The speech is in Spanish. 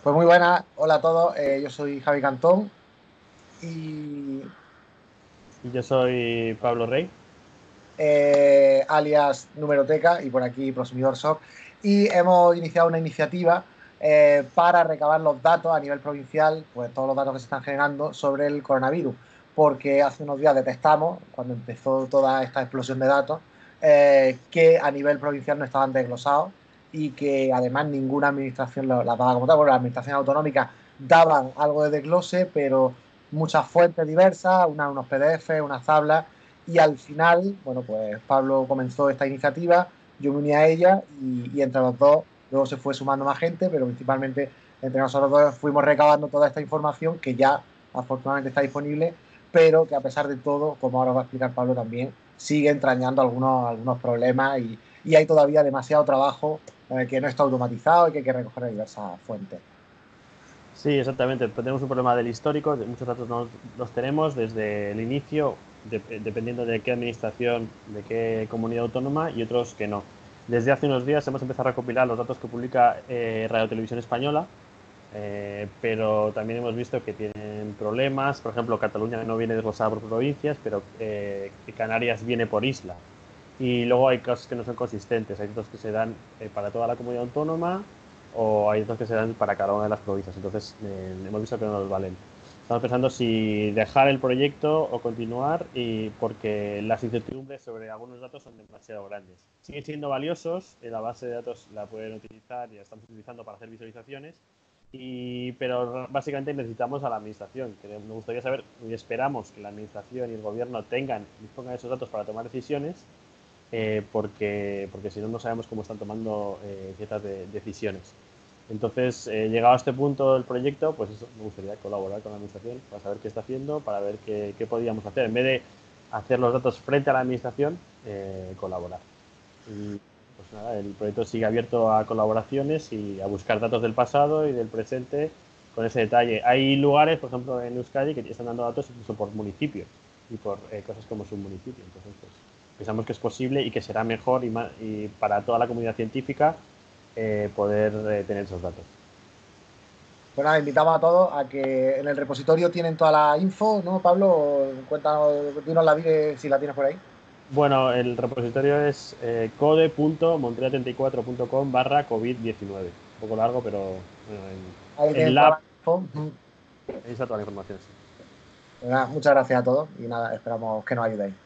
Pues muy buenas, hola a todos, yo soy Javi Cantón y Y yo soy Pablo Rey. alias Numeroteca y por aquí Prosumidor SOC, y hemos iniciado una iniciativa para recabar los datos a nivel provincial, pues todos los datos que se están generando sobre el coronavirus, porque hace unos días detectamos, cuando empezó toda esta explosión de datos, que a nivel provincial no estaban desglosados y que además ninguna administración las daba como tal. Bueno, las administraciones autonómicas daban algo de desglose, pero muchas fuentes diversas, unos PDF, unas tablas, y al final, bueno, pues Pablo comenzó esta iniciativa, yo me uní a ella y entre los dos luego se fue sumando más gente, pero principalmente entre nosotros dos fuimos recabando toda esta información que ya afortunadamente está disponible, pero que a pesar de todo, como ahora va a explicar Pablo también, sigue entrañando algunos problemas y hay todavía demasiado trabajo que no está automatizado y que hay que recoger de diversas fuentes. Sí, exactamente. Tenemos un problema del histórico, muchos datos no los tenemos desde el inicio, dependiendo de qué administración, de qué comunidad autónoma, y otros que no. Desde hace unos días hemos empezado a recopilar los datos que publica Radio Televisión Española, pero también hemos visto que tienen problemas. Por ejemplo, Cataluña no viene desglosada por provincias, pero Canarias viene por isla. Y luego hay cosas que no son consistentes. Hay datos que se dan para toda la comunidad autónoma, o hay datos que se dan para cada una de las provincias. Entonces, hemos visto que no nos valen. Estamos pensando si dejar el proyecto o continuar, y porque las incertidumbres sobre algunos datos son demasiado grandes. Siguen siendo valiosos, la base de datos la pueden utilizar y la estamos utilizando para hacer visualizaciones, pero básicamente necesitamos a la administración. Que me gustaría saber, y esperamos que la administración y el gobierno dispongan de esos datos para tomar decisiones, porque si no, no sabemos cómo están tomando ciertas decisiones. Entonces, llegado a este punto del proyecto, pues eso, me gustaría colaborar con la administración para saber qué está haciendo, para ver qué podríamos hacer. En vez de hacer los datos frente a la administración, colaborar. Y pues nada, el proyecto sigue abierto a colaboraciones y a buscar datos del pasado y del presente con ese detalle. Hay lugares, por ejemplo, en Euskadi, que están dando datos incluso por municipio y por cosas como submunicipio. Entonces, pues, pensamos que es posible y que será mejor y para toda la comunidad científica poder tener esos datos. Pues nada, invitamos a todos a que en el repositorio tienen toda la info, ¿no, Pablo? Cuéntanos, dinos si la tienes por ahí. Bueno, el repositorio es code.montreal34.com/COVID-19. Un poco largo, pero bueno, Ahí en tienen toda lab la info. ahí está toda la información. Sí. Pues nada, muchas gracias a todos y nada, esperamos que nos ayudéis.